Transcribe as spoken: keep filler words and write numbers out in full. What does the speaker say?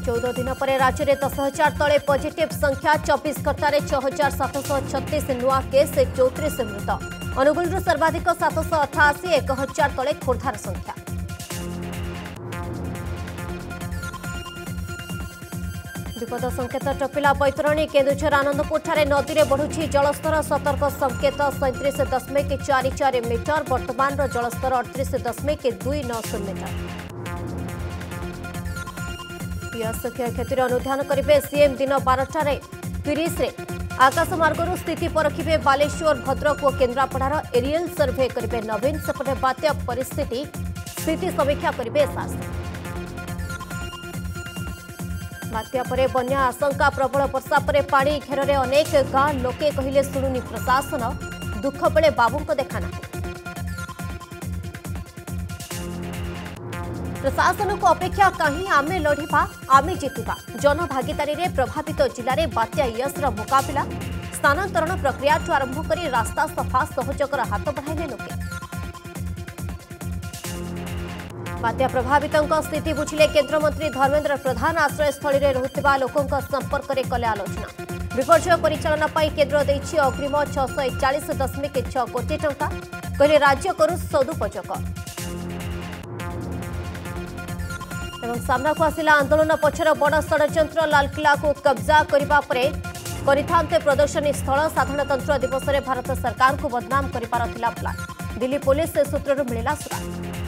चौदह दिन पर राज्य में दस हजार तले पॉजिटिव संख्या चौबीस घंटे छह हजार सातश छत्तीस नुआ केस चौतीस मृत अनुगुल सर्वाधिक सातश अठाशी एक हजार तले खोर्धार संख्या। विपद संकेत टपिला बैतरणी केन्दुझर आनंदपुर ठारे नदी में बढ़ुछि जलस्तर सतर्क संकेत सैंतीस दशमिक चार चार मीटर वर्तमान जलस्तर अड़तीस दशमिक दुई नौ मीटर। पियास क्षयक्षति अनुधान करेंगे सीएम दिन बारटार तीस आकाश मार्गरू स्थिति परखिबे बालेश्वर भद्रक और केन्द्रापड़ार एरियल सर्वे करेंगे नवीन सेपटे बात्या परिस्थिति स्थिति समीक्षा करेंगे शास्त्री। बात्या परे बन्या आशंका प्रबल वर्षा परे पानी घेर अनेक गाँ लोके कहले शुणुनी प्रशासन दुख बेले बाबू देखाना। प्रशासन को अपेक्षा कहीं आमे लढ़िबा आमे जितिबा जनभागीदारी रे प्रभावित जिले में बात्या यशर मुकाबला स्थानांतरण प्रक्रिया आरंभ कर रास्ता सफा सहयोगर हाथ बढ़ाइले लोके। बात्या प्रभावित स्थिति बुझिले केन्द्रमंत्री धर्मेन्द्र प्रधान आश्रयस्थली में रहुथिबा लोकों संपर्क में कले आलोचना। विपर्यय परिचालना पाई केन्द्र देछि अग्रिम छःश एकचाश दशमिक छह कोटी टंका कहले राज्य करू सदुपयोग। एवं सामना को आसिला आंदोलन पछर बड़ षड्यंत्र लालकिला को कब्जा करिबा परे करिथांते प्रदर्शनी स्थल साधारणतंत्र दिवस में भारत सरकार को बदनाम करिबार थिला प्लान दिल्ली पुलिस सूत्रରୁ मिलिला सुराग।